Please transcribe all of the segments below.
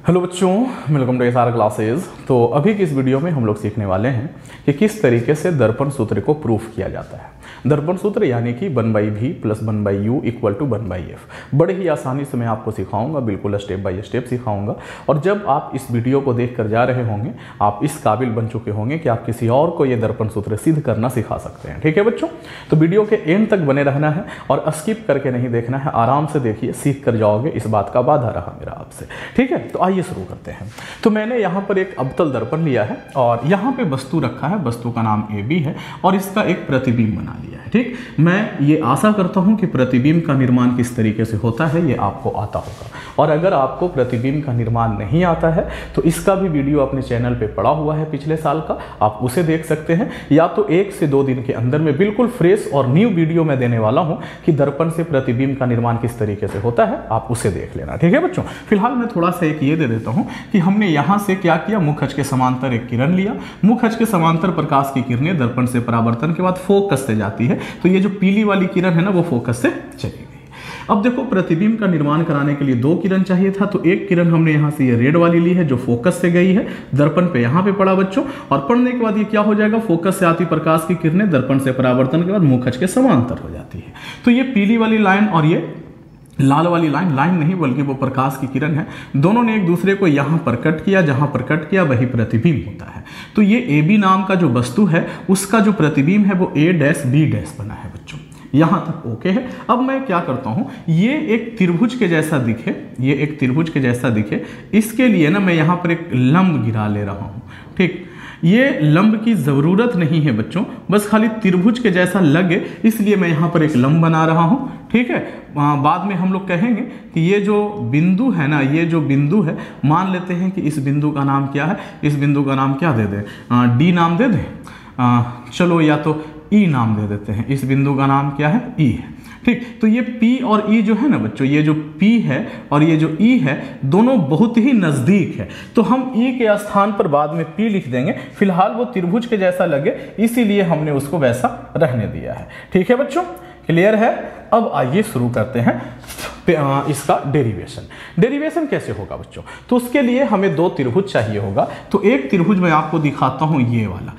Hello बच्चों, welcome to SR classes. तो अभी की इस वीडियो में हम लोग सीखने वाले हैं कि किस तरीके से दर्पण सूत्र को प्रूफ किया जाता है। दर्पण सूत्र यानी कि 1/v + 1/u = 1/f। बड़े ही आसानी से मैं आपको सिखाऊंगा, बिल्कुल स्टेप बाय स्टेप सिखाऊंगा। और जब आप इस वीडियो को देख कर जा रहे होंगे, आप इस काबिल बन चुके होंगे कि आप किसी और को ये दर्पण सूत्र सिद्ध करना सिखा सकते हैं। ठीक है बच्चों, तो वीडियो के एंड तक बने रहना है और स्किप करके नहीं देखना है। आराम से देखिए, सीख कर जाओगे, इस बात का वादा रहा मेरा आपसे। ठीक है, तो आइए शुरू करते हैं। तो मैंने यहाँ पर एक अवतल दर्पण लिया है और यहाँ पे वस्तु रखा है, वस्तु का नाम AB है और इसका एक प्रतिबिंब बना लिया है। ठीक, मैं ये आशा करता हूँ कि प्रतिबिंब का निर्माण किस तरीके से होता है ये आपको आता होगा। और अगर आपको प्रतिबिंब का निर्माण नहीं आता है तो इसका भी वीडियो अपने चैनल पे पड़ा हुआ है पिछले साल का, आप उसे देख सकते हैं। या तो 1 से 2 दिन के अंदर में बिल्कुल फ्रेश और न्यू वीडियो मैं देने वाला हूँ कि दर्पण से प्रतिबिंब का निर्माण किस तरीके से होता है, आप उसे देख लेना। ठीक है बच्चों, फिलहाल मैं थोड़ा सा एक ये दे देता हूँ कि हमने यहाँ से क्या किया, मुख अक्ष के समांतर एक किरण लिया। मुख अक्ष के समांतर प्रकाश की किरणें दर्पण से परावर्तन के बाद फोकस से जाती है, तो ये जो पीली वाली किरण है ना, वो फोकस से चली गई। अब देखो, प्रतिबिंब का निर्माण कराने के लिए 2 किरण चाहिए था, तो एक किरण हमने यहाँ से ये रेड वाली ली है जो फोकस से गई है, दर्पण पे यहाँ पे पड़ा बच्चों। और पढ़ने के बाद ये क्या हो जाएगा, फोकस से आती प्रकाश की किरणें दर्पण से परावर्तन के बाद मुख अक्ष के समांतर हो जाती है। तो ये पीली वाली लाइन और ये लाल वाली लाइन नहीं बल्कि वो प्रकाश की किरण है, दोनों ने एक दूसरे को यहाँ पर कट किया, जहाँ पर कट किया वही प्रतिबिंब होता है। तो ये AB नाम का जो वस्तु है उसका जो प्रतिबिंब है वो A'(B' बना है बच्चों। यहाँ तक ओके है। अब मैं क्या करता हूँ, ये एक त्रिभुज के जैसा दिखे, ये एक त्रिभुज के जैसा दिखे, इसके लिए ना मैं यहाँ पर एक लंब गिरा ले रहा हूँ। ठीक, ये लंब की ज़रूरत नहीं है बच्चों, बस खाली त्रिभुज के जैसा लगे, इसलिए मैं यहाँ पर एक लंब बना रहा हूँ। ठीक है, बाद में हम लोग कहेंगे कि ये जो बिंदु है ना, ये जो बिंदु है, मान लेते हैं कि इस बिंदु का नाम क्या है, इस बिंदु का नाम क्या दे दें, D नाम दे दें। चलो, या तो E नाम दे देते हैं। इस बिंदु का नाम क्या है, E है। ठीक, तो ये P और E जो है ना बच्चों, ये जो P है और ये जो E है, दोनों बहुत ही नज़दीक है, तो हम E के स्थान पर बाद में P लिख देंगे। फिलहाल वो त्रिभुज के जैसा लगे, इसीलिए हमने उसको वैसा रहने दिया है। ठीक है बच्चों, क्लियर है। अब आइए शुरू करते हैं इसका डेरिवेशन कैसे होगा बच्चों। तो उसके लिए हमें 2 त्रिभुज चाहिए होगा। तो एक त्रिभुज मैं आपको दिखाता हूं, ये वाला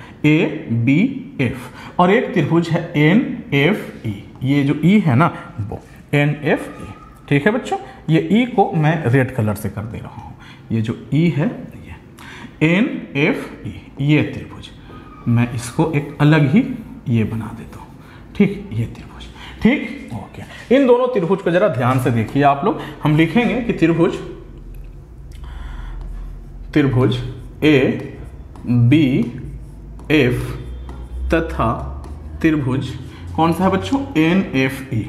ABF, और एक त्रिभुज है NFE। ये जो E है ना वो NFE। ठीक है बच्चों, ये E को मैं रेड कलर से कर दे रहा हूं। ये जो E है ये NFE, ये त्रिभुज, मैं इसको एक अलग ही ये बना देता हूं। ठीक, ये त्रिभुज। ठीक, ओके। इन दोनों त्रिभुज को जरा ध्यान से देखिए आप लोग। हम लिखेंगे कि त्रिभुज ABF तथा त्रिभुज कौन सा है बच्चों, NFE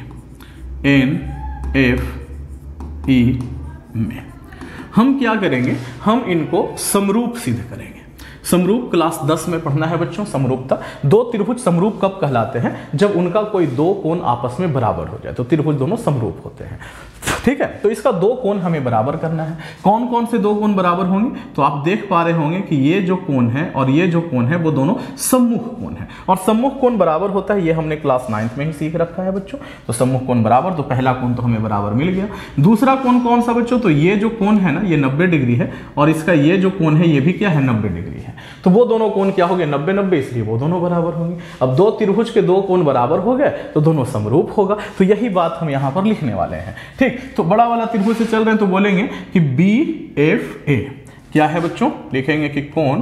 में हम क्या करेंगे, हम इनको समरूप सिद्ध करेंगे। समरूप क्लास 10 में पढ़ना है बच्चों। समरूपता, 2 त्रिभुज समरूप कब कहलाते हैं, जब उनका कोई 2 कोण आपस में बराबर हो जाए, तो त्रिभुज दोनों समरूप होते हैं। ठीक है, तो इसका 2 कोण हमें बराबर करना है। कौन कौन से 2 कोण बराबर होंगे, तो आप देख पा रहे होंगे कि ये जो कोण है और ये जो कोण है वो दोनों सम्मुख कोण है, और सम्मुख कोण बराबर होता है, ये हमने क्लास 9th में ही सीख रखा है बच्चों। तो सम्मुख कोण बराबर, तो पहला कोण तो हमें बराबर मिल गया। दूसरा कोण कौन सा बच्चों, तो ये जो कोण है ना, ये 90 डिग्री है, और इसका ये जो कोण है ये भी क्या है, 90 डिग्री है। तो वो दोनों कोण क्या हो गए, 90-90, इसलिए वो दोनों बराबर होंगे। अब 2 त्रिभुज के 2 कोण बराबर हो गए तो दोनों समरूप होगा। तो यही बात हम यहाँ पर लिखने वाले हैं। ठीक, तो बड़ा वाला त्रिभुज से चल रहे हैं तो बोलेंगे कि BFA क्या है बच्चों, लिखेंगे कि कोण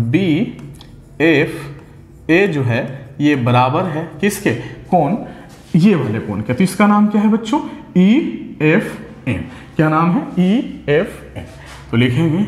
BFA जो है ये बराबर है किसके, कोण ये वाले कोण के। तो इसका नाम क्या है बच्चों, EFM। क्या नाम है, EFM। तो लिखेंगे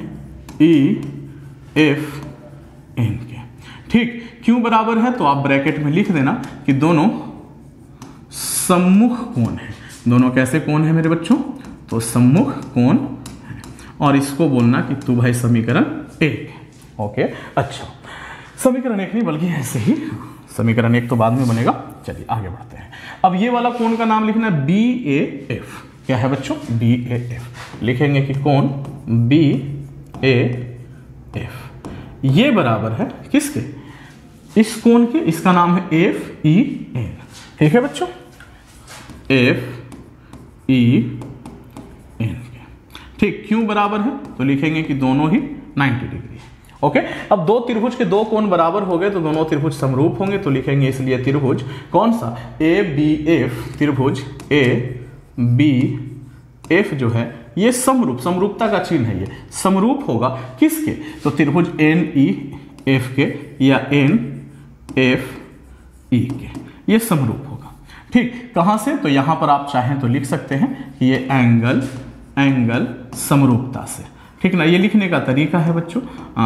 EFN के। ठीक, क्यों बराबर है, तो आप ब्रैकेट में लिख देना कि दोनों सम्मुख कोण है। दोनों कैसे कोण है मेरे बच्चों, तो सम्मुख कोण है। और इसको बोलना कि तू भाई समीकरण 1। ओके, अच्छा, समीकरण 1 नहीं बल्कि ऐसे ही, समीकरण 1 तो बाद में बनेगा। चलिए आगे बढ़ते हैं। अब ये वाला कोण का नाम लिखना है BAF। क्या है बच्चों, BAF। लिखेंगे कि कोण BAF ये बराबर है किसके, इस कोण के, इसका नाम है FEN। ठीक है बच्चों, FEN। ठीक, क्यों बराबर है तो लिखेंगे कि दोनों ही 90 डिग्री है। ओके, अब दो त्रिभुज के दो कोण बराबर हो गए तो दोनों त्रिभुज समरूप होंगे, तो लिखेंगे इसलिए त्रिभुज कौन सा, ए बी एफ, त्रिभुज ए बी एफ जो है ये समरूप, समरूपता का चिन्ह है, ये समरूप होगा किसके, तो त्रिभुज एन ई एफ के या एन एफ ई के, ये समरूप होगा। ठीक, कहां से, तो यहां पर आप चाहें तो लिख सकते हैं कि ये एंगल समरूपता से, ठीक ना। ये लिखने का तरीका है बच्चों,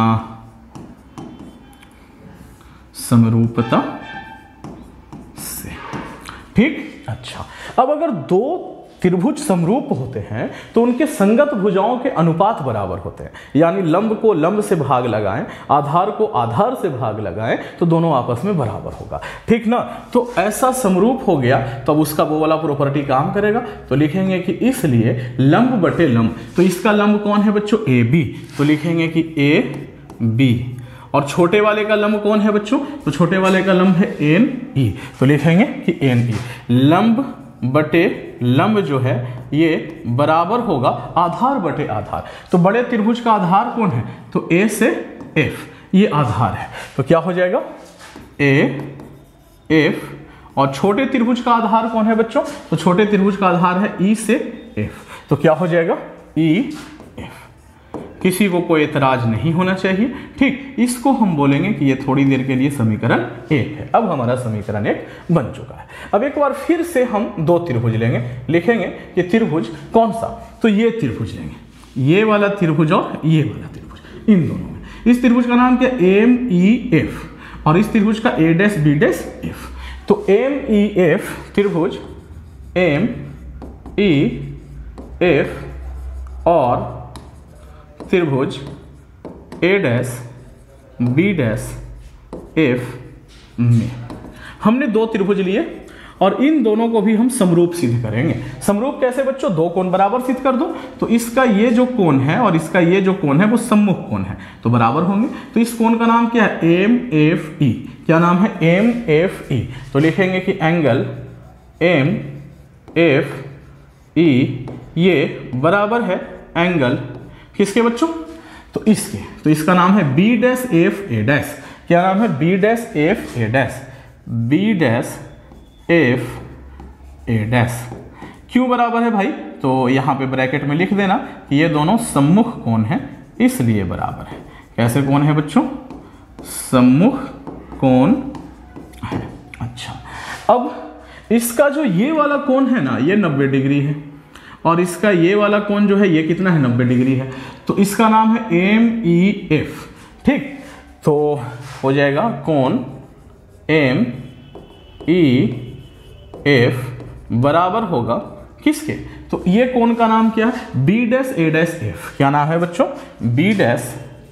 समरूपता से। ठीक, अच्छा, अब अगर दो त्रिभुज समरूप होते हैं तो उनके संगत भुजाओं के अनुपात बराबर होते हैं, यानी लंब को लंब से भाग लगाएं, आधार को आधार से भाग लगाएं तो दोनों आपस में बराबर होगा, ठीक ना। तो ऐसा समरूप हो गया तो अब उसका वो वाला प्रॉपर्टी काम करेगा, तो लिखेंगे कि इसलिए लंब बटे लंब, तो इसका लंब कौन है बच्चों, ए बी, तो लिखेंगे कि ए बी, और छोटे वाले का लंब कौन है बच्चों, तो छोटे वाले का लंब है एन ई, तो लिखेंगे कि एन ई, लंब बटे लंब जो है ये बराबर होगा आधार बटे आधार। तो बड़े त्रिभुज का आधार कौन है, तो ए से एफ, ये आधार है, तो क्या हो जाएगा ए एफ, और छोटे त्रिभुज का आधार कौन है बच्चों, तो छोटे त्रिभुज का आधार है ई से एफ, तो क्या हो जाएगा ई एफ। किसी को कोई एतराज नहीं होना चाहिए। ठीक, इसको हम बोलेंगे कि ये थोड़ी देर के लिए समीकरण 1 है। अब हमारा समीकरण 1 बन चुका है। अब एक बार फिर से हम दो त्रिभुज लेंगे, लिखेंगे कि त्रिभुज कौन सा, तो ये त्रिभुज लेंगे, ये वाला त्रिभुज और ये वाला त्रिभुज, इन दोनों में। इस त्रिभुज का नाम क्या, एम ई एफ, और इस त्रिभुज का A dash B dash F. तो एम ई एफ त्रिभुज एम ई एफ और त्रिभुज A dash B dash F में हमने दो त्रिभुज लिए और इन दोनों को भी हम समरूप सिद्ध करेंगे। समरूप कैसे बच्चों, दो कोण बराबर सिद्ध कर दो, तो इसका ये जो कोण है और इसका ये जो कोण है वो सम्मुख कोण है, तो बराबर होंगे। तो इस कोण का नाम क्या है, एम एफ ई, क्या नाम है, एम एफ ई, तो लिखेंगे कि एंगल एम एफ ई ये बराबर है एंगल किसके बच्चों, तो इसके, तो इसका नाम है B dash F A dash, क्या नाम है, B dash F A dash, B dash F A dash. क्यों बराबर है भाई, तो यहां पे ब्रैकेट में लिख देना कि ये दोनों सम्मुख कोण हैं, इसलिए बराबर है। कैसे कोण है बच्चों, सम्मुख कोण है। अच्छा, अब इसका जो ये वाला कोण है ना, ये 90 डिग्री है, और इसका ये वाला कोण जो है ये कितना है, 90 डिग्री है, तो इसका नाम है एम ई एफ। ठीक, तो हो जाएगा कोण एम ई एफ बराबर होगा किसके, तो ये कोण का नाम क्या है, B dash A dash F. क्या नाम है बच्चों, B dash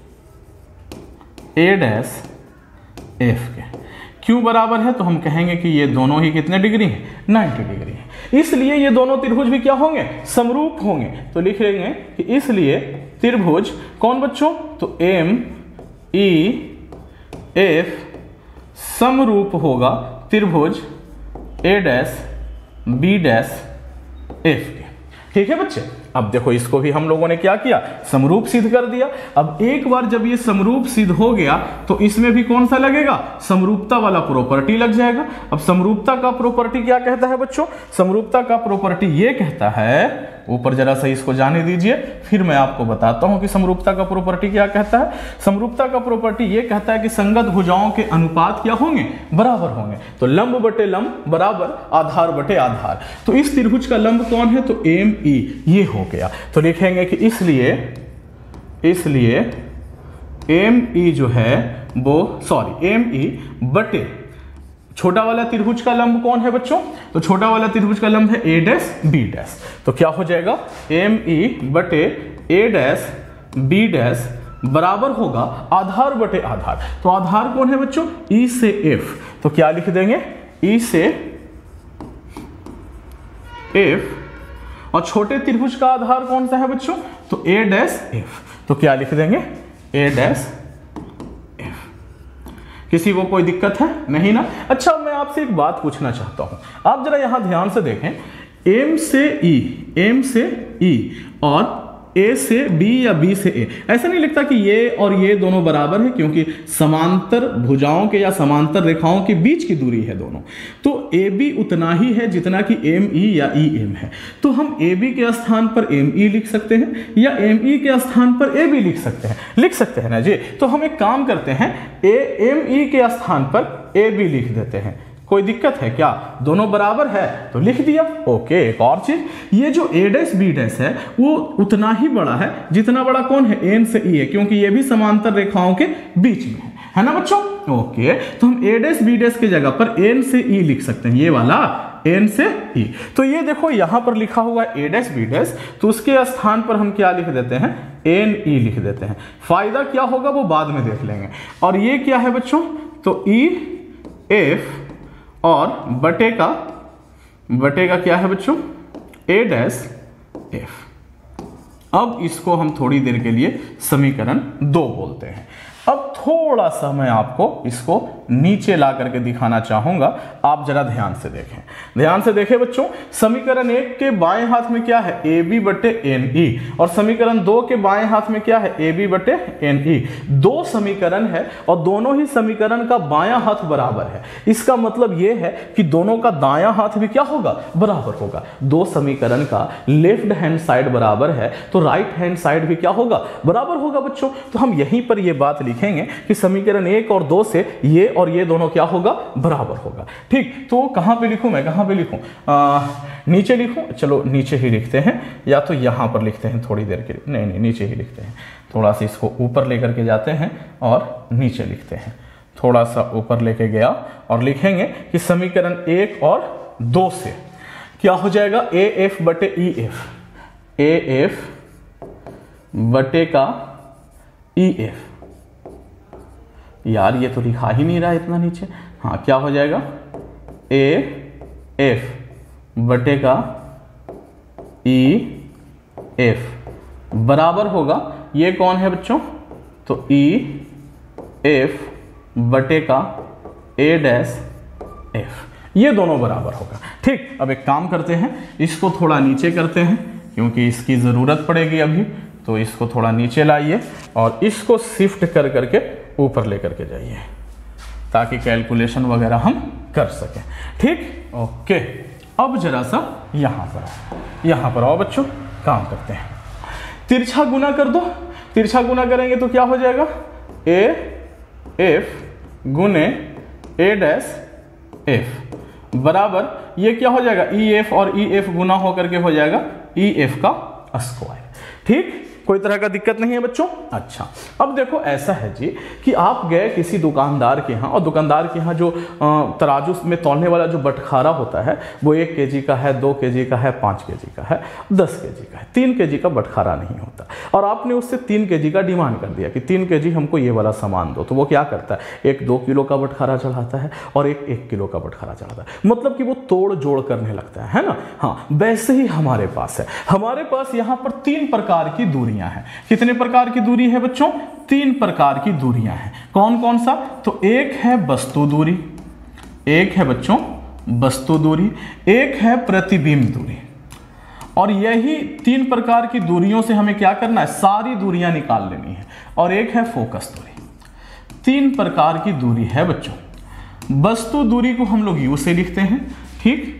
A dash F के। क्यों बराबर है, तो हम कहेंगे कि ये दोनों ही कितने डिग्री हैं, 90 डिग्री है, इसलिए ये दोनों त्रिभुज भी क्या होंगे, समरूप होंगे। तो लिख लेंगे कि इसलिए त्रिभुज कौन बच्चों, तो एम ई एफ समरूप होगा त्रिभुज A dash B dash F के। ठीक है बच्चे, अब देखो इसको भी हम लोगों ने क्या किया, समरूप सिद्ध कर दिया। अब एक बार जब ये समरूप सिद्ध हो गया तो इसमें भी कौन सा लगेगा, समरूपता वाला प्रॉपर्टी लग जाएगा। अब समरूपता का प्रॉपर्टी क्या कहता है बच्चों, समरूपता का प्रॉपर्टी ये कहता है, ऊपर जरा सा इसको जाने दीजिए फिर मैं आपको बताता हूं कि समरूपता का प्रॉपर्टी क्या कहता है। समरूपता का प्रॉपर्टी ये कहता है कि संगत भुजाओं के अनुपात क्या होंगे, बराबर होंगे। तो लंब बटे लंब बराबर आधार बटे आधार। तो इस त्रिभुज का लंब कौन है, तो एम ई, ये हो गया। तो लिखेंगे कि इसलिए एम ई जो है वो, सॉरी, एम ई बटे छोटा वाला त्रिभुज का लंब कौन है बच्चों, तो छोटा वाला त्रिभुज का लंब है ए डैश बी डैश। तो क्या हो जाएगा, एम ई बटे ए डैश बी डैश बराबर होगा आधार बटे आधार। तो आधार कौन है बच्चों, ई से एफ, तो क्या लिख देंगे, ई से एफ, और छोटे त्रिभुज का आधार कौन सा है बच्चों, तो ए डैश एफ, तो क्या लिख देंगे, ए डैश एफ। किसी को कोई दिक्कत है, नहीं ना। अच्छा, मैं आपसे एक बात पूछना चाहता हूं, आप जरा यहां ध्यान से देखें, एम से ई और ए से बी या बी से ए। ऐसा नहीं लिखता कि ये और ये दोनों बराबर है, क्योंकि समांतर भुजाओं के या समांतर रेखाओं के बीच की दूरी है दोनों। तो ए बी उतना ही है जितना कि एम ई या ई एम है। तो हम ए बी के स्थान पर एम ई लिख सकते हैं या एम ई के स्थान पर ए बी लिख सकते हैं ना जी। तो हम एक काम करते हैं, ए एम ई के स्थान पर ए बी लिख देते हैं। कोई दिक्कत है क्या? दोनों बराबर है तो लिख दिया। ओके, एक और चीज, ये जो ए डैश बी डैश है वो उतना ही बड़ा है जितना बड़ा कौन है? एन से ई है, क्योंकि ये भी समांतर रेखाओं के बीच में है ना बच्चों। ओके, तो हम ए डैश बी डैश की जगह पर एन से ई लिख सकते हैं, ये वाला एन से ई। तो ये देखो यहां पर लिखा हुआ है ए डैश बी डैश, तो उसके स्थान पर हम क्या लिख देते हैं? एन ई लिख देते हैं। फायदा क्या होगा वो बाद में देख लेंगे। और ये क्या है बच्चों? तो ई एफ और बटे का क्या है बच्चों? A dash F. अब इसको हम थोड़ी देर के लिए समीकरण 2 बोलते हैं। अब थोड़ा सा मैं आपको इसको नीचे ला करके दिखाना चाहूंगा, आप जरा ध्यान से देखें बच्चों। समीकरण 1 के बाएं हाथ में क्या है? ए बी बटे एन ई, और समीकरण 2 के बाएं हाथ में क्या है? ए बी बटे एन ई। 2 समीकरण है और दोनों ही समीकरण का बायां हाथ बराबर है। इसका मतलब यह है कि दोनों का दायां हाथ भी क्या होगा? बराबर होगा। 2 समीकरण का लेफ्ट हैंड साइड बराबर है तो राइट हैंड साइड भी क्या होगा? बराबर होगा बच्चों। तो हम यहीं पर यह बात लिखेंगे कि समीकरण 1 और 2 से ये और ये दोनों क्या होगा? बराबर होगा। ठीक, तो कहां पे लिखूं मैं? कहां पे लिखूं? नीचे लिखूं? चलो नीचे ही लिखते हैं, या तो यहां पर लिखते हैं थोड़ी देर के लिए। नहीं, नीचे ही लिखते हैं। थोड़ा सा इसको ऊपर लेकर के जाते हैं और नीचे लिखते हैं। थोड़ा सा ऊपर लेके गया और लिखेंगे कि समीकरण 1 और 2 से क्या हो जाएगा? ए एफ बटे ई एफ, ए एफ बटे का ई एफ। यार ये तो लिखा ही नहीं रहा इतना नीचे। हाँ, क्या हो जाएगा? ए एफ बटे का ई एफ बराबर होगा, ये कौन है बच्चों? तो ई एफ बटे का ए डैश एफ, ये दोनों बराबर होगा। ठीक, अब एक काम करते हैं, इसको थोड़ा नीचे करते हैं क्योंकि इसकी ज़रूरत पड़ेगी अभी। तो इसको थोड़ा नीचे लाइए और इसको शिफ्ट कर करके ऊपर लेकर के जाइए ताकि कैलकुलेशन वगैरह हम कर सकें। ठीक, ओके। अब जरा सा यहां पर आओ बच्चों, काम करते हैं। तिरछा गुना कर दो। तिरछा गुना करेंगे तो क्या हो जाएगा? ए एफ गुने ए डैश एफ बराबर, ये क्या हो जाएगा? ई एफ और ई एफ गुना होकर के हो जाएगा ई एफ का स्क्वायर। ठीक, कोई तरह का दिक्कत नहीं है बच्चों। अच्छा, अब देखो ऐसा है जी कि आप गए किसी दुकानदार के यहाँ, और दुकानदार के यहाँ जो तराजू में तौलने वाला जो बटखारा होता है वो 1 केजी का है, 2 केजी का है, 5 केजी का है, 10 केजी का है। 3 केजी का बटखारा नहीं होता। और आपने उससे 3 केजी का डिमांड कर दिया कि 3 केजी हमको ये वाला सामान दो। तो वो क्या करता है? एक 2 किलो का बटखारा चढ़ाता है और एक 1 किलो का बटखारा चढ़ाता है। मतलब कि वो तोड़ जोड़ करने लगता है ना। हाँ, वैसे ही हमारे पास है। हमारे पास यहाँ पर 3 प्रकार की दूरी है। कितने प्रकार की दूरी है बच्चों? 3 प्रकार की दूरियां हैं। कौन कौन सा? तो एक है वस्तु दूरी, एक है बच्चों वस्तु दूरी, एक है प्रतिबिंब दूरी। और यही 3 प्रकार की दूरियों से हमें क्या करना है? सारी दूरियां निकाल लेनी है। और एक है फोकस दूरी। 3 प्रकार की दूरी है बच्चों। वस्तु दूरी को हम लोग यू से लिखते हैं, ठीक।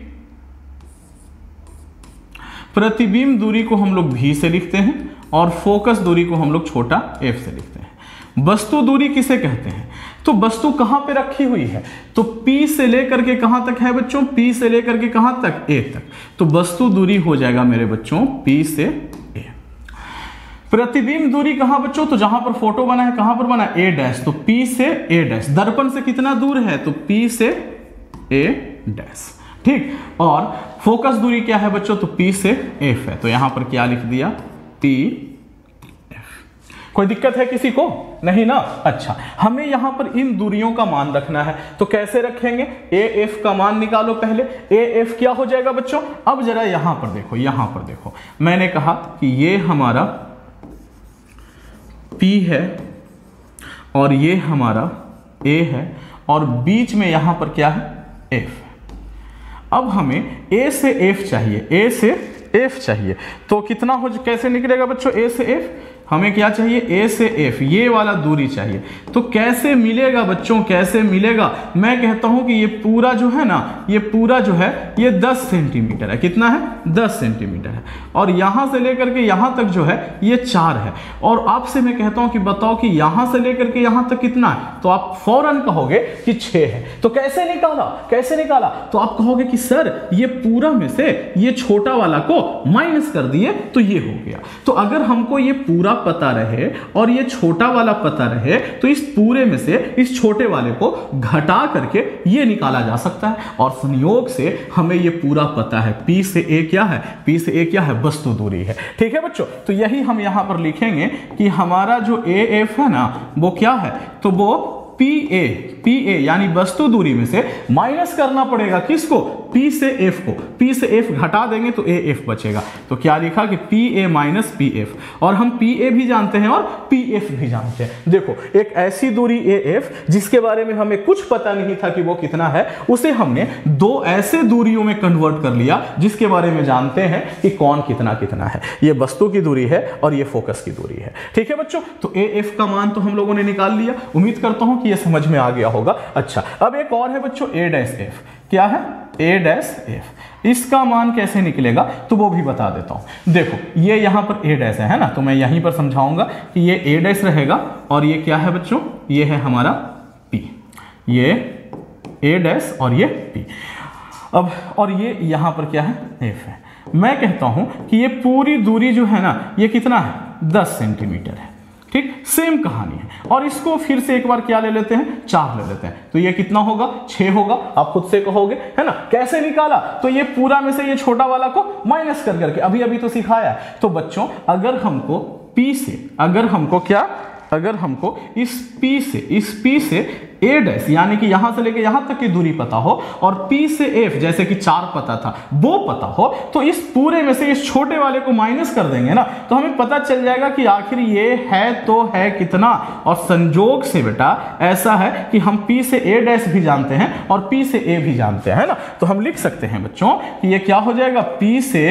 प्रतिबिंब दूरी को हम लोग भी से लिखते हैं और फोकस दूरी को हम लोग छोटा f से लिखते हैं। वस्तु दूरी किसे कहते हैं? तो वस्तु कहां पे रखी हुई है? तो P से लेकर के कहां तक है बच्चों? P से लेकर के कहां तक? A तक। तो वस्तु दूरी हो जाएगा मेरे बच्चों P से A। प्रतिबिंब दूरी कहां बच्चों? तो जहां पर फोटो बना है कहां पर बना है? A dash. तो P से A डैश। दर्पण से कितना दूर है? तो P से A डैश। ठीक, और फोकस दूरी क्या है बच्चों? तो P से F है। तो यहां पर क्या लिख दिया? P F। कोई दिक्कत है किसी को? नहीं ना। अच्छा, हमें यहां पर इन दूरियों का मान रखना है। तो कैसे रखेंगे? AF का मान निकालो पहले। AF क्या हो जाएगा बच्चों? अब जरा यहां पर देखो, यहां पर देखो, मैंने कहा कि ये हमारा P है और ये हमारा A है और बीच में यहां पर क्या है? F। अब हमें A से F चाहिए, A से एफ चाहिए। तो कितना हो, कैसे निकलेगा बच्चों ए से एफ, हमें क्या चाहिए ए से एफ, ये वाला दूरी चाहिए। तो कैसे मिलेगा बच्चों, कैसे मिलेगा, मैं कहता हूं कि ये पूरा जो है ना, ये पूरा जो है ये 10 सेंटीमीटर है। कितना है 10 सेंटीमीटर है, और यहां से लेकर के यहां तक जो है ये 4 है। और आपसे मैं कहता हूं कि बताओ कि यहां से लेकर के यहां तक कितना है, तो आप फौरन कहोगे कि 6 है। तो कैसे निकाला, कैसे निकाला, तो आप कहोगे कि सर ये पूरा में से ये छोटा वाला को माइनस कर दिए तो ये हो गया। तो अगर हमको ये पूरा पता रहे और ये छोटा वाला पता रहे तो इस पूरे में से इस छोटे वाले को घटा करके ये निकाला जा सकता है। और संयोग से हमें ये पूरा पता है, P से A क्या है, P से A क्या है, वस्तु दूरी है। ठीक है बच्चों, तो यही हम यहां पर लिखेंगे कि हमारा जो AF है ना वो क्या है, तो वो PA यानी वस्तु दूरी में से माइनस करना पड़ेगा किसको, P से F को। P से F घटा देंगे तो AF बचेगा। तो क्या लिखा कि PA माइनस PF, और हम PA भी जानते हैं और PF भी जानते हैं। देखो एक ऐसी दूरी AF जिसके बारे में हमें कुछ पता नहीं था कि वो कितना है, उसे हमने दो ऐसे दूरियों में कन्वर्ट कर लिया जिसके बारे में जानते हैं कि कौन कितना कितना है। ये वस्तु की दूरी है और ये फोकस की दूरी है। ठीक है बच्चों, तो AF का मान तो हम लोगों ने निकाल लिया। उम्मीद करता हूं कि ये समझ में आ गया होगा। अच्छा, अब एक और है बच्चों A'(F), क्या है A'(F), इसका मान कैसे निकलेगा तो वो भी बता देता हूं। देखो ये यहां पर A' है ना, तो मैं यहीं पर समझाऊंगा कि ये A' रहेगा और ये क्या है बच्चों, ये है हमारा P, ये A' और ये P। अब और ये यहां पर क्या है F है। मैं कहता हूं कि ये पूरी दूरी जो है ना ये कितना है 10 सेंटीमीटर है। ठीक, सेम कहानी है। और इसको फिर से एक बार क्या ले लेते हैं, 4 ले लेते हैं। तो ये कितना होगा 6 होगा, आप खुद से कहोगे है ना। कैसे निकाला, तो ये पूरा में से ये छोटा वाला को माइनस कर करके, अभी तो सिखाया। तो बच्चों अगर हमको P से, अगर हमको इस P से A' यानी कि यहां से लेके यहां तक की दूरी पता हो और P से F जैसे कि 4 पता था वो पता हो, तो इस पूरे में से इस छोटे वाले को माइनस कर देंगे ना, तो हमें पता चल जाएगा कि आखिर ये है तो है कितना। और संजोग से बेटा ऐसा है कि हम P से A' भी जानते हैं और P से A भी जानते हैं ना। तो हम लिख सकते हैं बच्चों कि ये क्या हो जाएगा, P से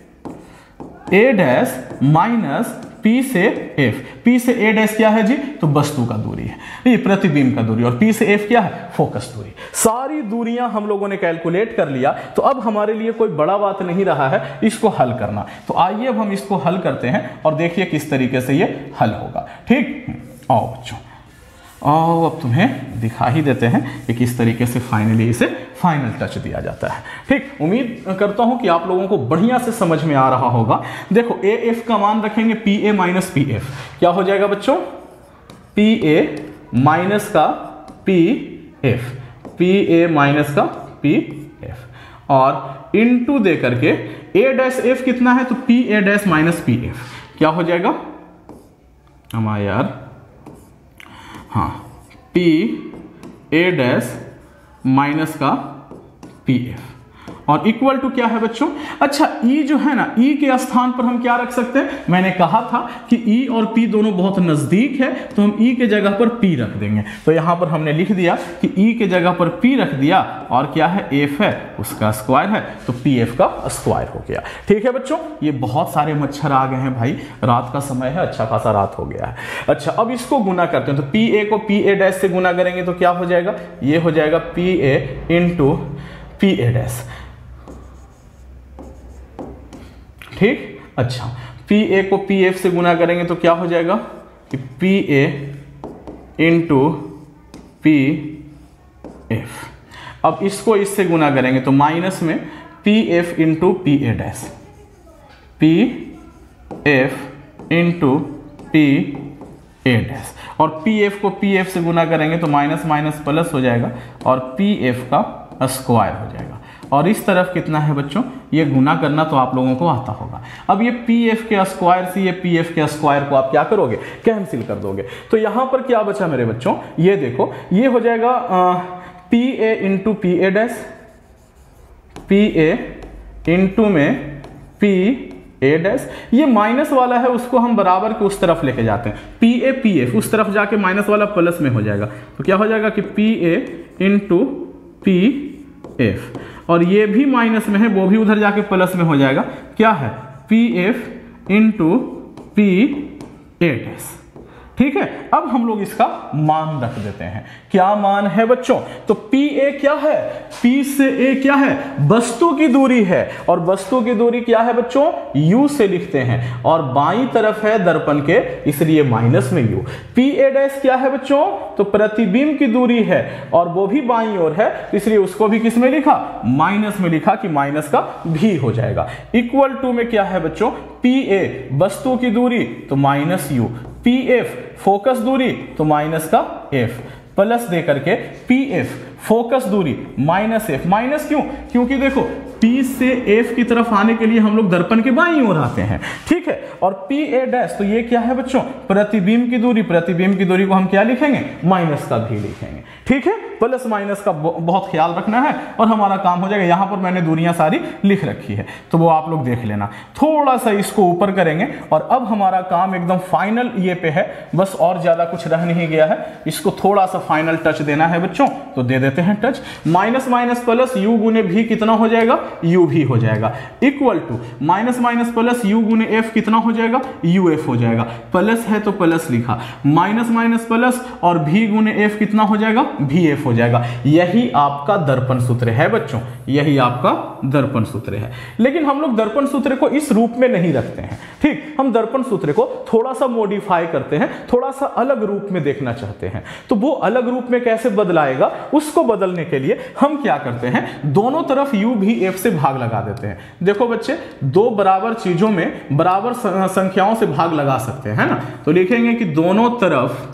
A' माइनस P से F। P से A' क्या है जी, तो वस्तु का दूरी है, ये प्रतिबिंब का दूरी, और P से F क्या है, फोकस दूरी। सारी दूरियां हम लोगों ने कैलकुलेट कर लिया। तो अब हमारे लिए कोई बड़ा बात नहीं रहा है इसको हल करना। तो आइए अब हम इसको हल करते हैं और देखिए किस तरीके से ये हल होगा। ठीक, आओ बच्चों, आओ अब तुम्हें दिखा ही देते हैं कि किस तरीके से फाइनली इसे फाइनल टच दिया जाता है। ठीक, उम्मीद करता हूं कि आप लोगों को बढ़िया से समझ में आ रहा होगा। देखो AF का मान रखेंगे PA माइनस PF, क्या हो जाएगा बच्चों, PA माइनस का PF, PA माइनस का PF, और इनटू दे करके A'(F) कितना है, तो PA' माइनस PF, क्या हो जाएगा हमारा यार, हाँ PA' माइनस का PF, और इक्वल टू क्या है बच्चों, अच्छा E जो है ना, E के स्थान पर हम क्या रख सकते हैं, मैंने कहा था कि E और P दोनों बहुत नजदीक है, तो हम E के जगह पर P रख देंगे। तो यहां पर हमने लिख दिया कि E के जगह पर P रख दिया, और क्या है F है उसका स्क्वायर है, तो PF का स्क्वायर हो गया। ठीक है बच्चों, ये बहुत सारे मच्छर आ गए हैं भाई, रात का समय है, अच्छा खासा रात हो गया है। अच्छा, अब इसको गुना करते हैं। तो PA को PA' से गुना करेंगे तो क्या हो जाएगा, ये हो जाएगा PA इंटू PA'। ठीक, अच्छा PA को PF से गुना करेंगे तो क्या हो जाएगा कि PA इंटू PF। अब इसको इससे गुना करेंगे तो माइनस में PF into PA', PF into PA', और PF को PF से गुना करेंगे तो माइनस माइनस प्लस हो जाएगा और PF का स्क्वायर हो जाएगा। और इस तरफ कितना है बच्चों, ये गुना करना तो आप लोगों को आता होगा। अब ये PF के स्क्वायर से ये PF के स्क्वायर को आप क्या करोगे, कैंसिल कर दोगे। तो यहां पर क्या बचा मेरे बच्चों, ये देखो, ये हो जाएगा PA into PA', PA into में PA', ये माइनस वाला है उसको हम बराबर के उस तरफ लेके जाते हैं, PA PF उस तरफ जाके माइनस वाला प्लस में हो जाएगा। तो क्या हो जाएगा कि PA इंटू PF, और ये भी माइनस में है, वो भी उधर जाके प्लस में हो जाएगा। क्या है? PF into PA dash. ठीक है, अब हम लोग इसका मान रख देते हैं। क्या मान है बच्चों? तो PA क्या है? P से A क्या है? वस्तु की दूरी है, और वस्तु की दूरी क्या है बच्चों? U से लिखते हैं, और बाईं तरफ है दर्पण के, इसलिए माइनस में U। PA डैश क्या है बच्चों? तो प्रतिबिंब की दूरी है, और वो भी बाईं ओर है, इसलिए उसको भी किस में लिखा? माइनस में लिखा, कि माइनस का भी हो जाएगा। इक्वल टू में क्या है बच्चों? PA वस्तु की दूरी तो माइनस U, PF फोकस दूरी तो माइनस का F, प्लस दे करके PF फोकस दूरी माइनस F। माइनस क्यों? क्योंकि देखो P से F की तरफ आने के लिए हम लोग दर्पण के बाईं ओर आते हैं। ठीक है, और PA डैश तो ये क्या है बच्चों? प्रतिबिंब की दूरी। प्रतिबिंब की दूरी को हम क्या लिखेंगे? माइनस का भी लिखेंगे। ठीक है, प्लस माइनस का बहुत ख्याल रखना है, और हमारा काम हो जाएगा। यहां पर मैंने दूरियां सारी लिख रखी है, तो वो आप लोग देख लेना। थोड़ा सा इसको ऊपर करेंगे, और अब हमारा काम एकदम फाइनल ये पे है, बस और ज्यादा कुछ रह नहीं गया है। इसको थोड़ा सा फाइनल टच देना है बच्चों, तो दे देते हैं touch. Minus minus plus U गुने भी कितना हो जाएगा? U भी हो जाएगा। Equal to minus minus plus U गुने F कितना हो जाएगा? UF हो जाएगा। प्लस है तो प्लस लिखा, माइनस माइनस प्लस, और V गुने F कितना हो जाएगा? VF हो जाएगा। यही आपका दर्पण सूत्र है बच्चों, यही आपका दर्पण सूत्र है। लेकिन हम लोग दर्पण सूत्र को इस रूप में नहीं रखते हैं। ठीक, हम दर्पण सूत्र को थोड़ा सा मॉडिफाई करते हैं, थोड़ा सा अलग रूप में देखना चाहते हैं। तो वो अलग रूप में कैसे बदलाएगा, उसको बदलने के लिए हम क्या करते हैं? दोनों तरफ U भी F से भाग लगा देते हैं। देखो बच्चे, दो बराबर चीजों में बराबर संख्याओं से भाग लगा सकते हैं ना, तो लिखेंगे कि दोनों तरफ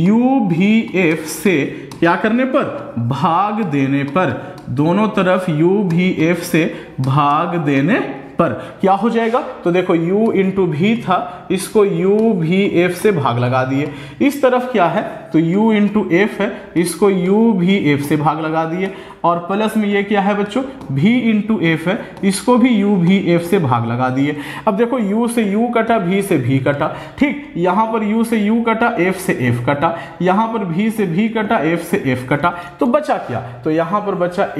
U भी F से क्या करने पर? भाग देने पर। दोनों तरफ U भी F से भाग देने पर क्या हो जाएगा? तो देखो U इंटू भी था, इसको U भी F से भाग लगा दिए। इस तरफ क्या है? तो U इंटू F है, इसको U भी F से भाग लगा दिए। और प्लस में ये क्या है बच्चों? V इंटू F है, इसको भी U भी F से भाग लगा दिए। अब देखो U से U कटा, V से V कटा। ठीक, यहां पर U से U कटा, F से F कटा, यहां पर V से V कटा, F से F कटा। तो बचा क्या? तो यहां पर बचा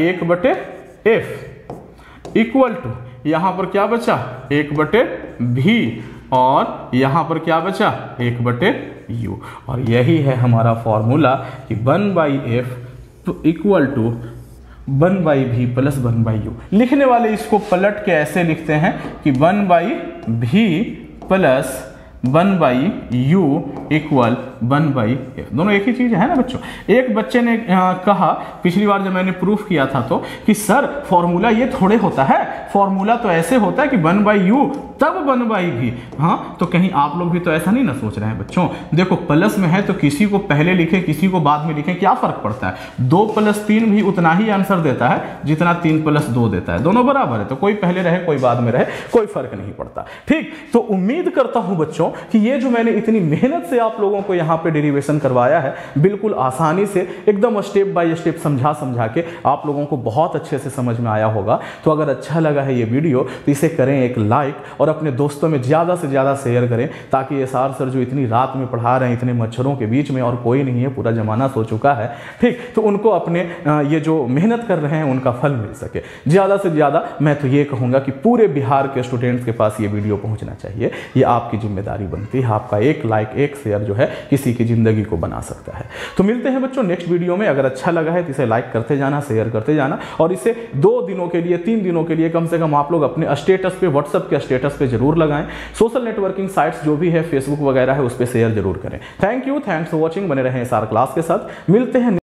1/F इक्वल टू, यहां पर क्या बचा? 1/V, और यहां पर क्या बचा? 1/U। और यही है हमारा फॉर्मूला कि 1/F equal to 1/V plus 1/U। लिखने वाले इसको पलट के ऐसे लिखते हैं कि 1/V plus 1/U equal 1/F। दोनों एक ही चीज है ना बच्चों। एक बच्चे ने कहा पिछली बार जब मैंने प्रूफ किया था तो, कि सर फॉर्मूला ये थोड़े होता है, फॉर्मूला तो ऐसे होता है कि 1/U तब 1/V। हाँ, तो कहीं आप लोग भी तो ऐसा नहीं ना सोच रहे हैं बच्चों। देखो प्लस में है तो किसी को पहले लिखें, किसी को बाद में लिखें, क्या फर्क पड़ता है? 2 + 3 भी उतना ही आंसर देता है जितना 3 + 2 देता है। दोनों बराबर है, तो कोई पहले रहे कोई बाद में रहे, कोई फर्क नहीं पड़ता। ठीक, तो उम्मीद करता हूं बच्चों कि ये जो मैंने इतनी मेहनत से आप लोगों को यहाँ पे डेरिवेशन करवाया है, बिल्कुल आसानी से एकदम स्टेप बाय स्टेप समझा के आप लोगों को बहुत अच्छे से समझ में आया होगा। तो अगर अच्छा लगा है ये वीडियो तो इसे करें एक लाइक, और अपने दोस्तों में ज़्यादा से ज़्यादा शेयर करें, ताकि SR सर जो इतनी रात में पढ़ा रहे हैं, इतने मच्छरों के बीच में, और कोई नहीं है, पूरा जमाना सो चुका है। ठीक, तो उनको अपने ये जो मेहनत कर रहे हैं उनका फल मिल सके। ज़्यादा से ज़्यादा मैं तो ये कहूँगा कि पूरे बिहार के स्टूडेंट्स के पास ये वीडियो पहुँचना चाहिए। ये आपकी जिम्मेदारी बनती है। आपका एक लाइक, एक शेयर जो है किसी की जिंदगी को बना सकता है। तो मिलते हैं बच्चों नेक्स्ट वीडियो में। अगर अच्छा लगा है तो इसे लाइक करते जाना, शेयर करते जाना, और इसे 2 दिनों के लिए, 3 दिनों के लिए कम से कम आप लोग अपने स्टेटस पे, व्हाट्सएप के स्टेटस पे जरूर लगाएं। सोशल नेटवर्किंग साइट्स जो भी है, फेसबुक वगैरह है, उस पर शेयर जरूर करें। Thank you, thanks for watching. बने रहें SR क्लास के साथ। मिलते हैं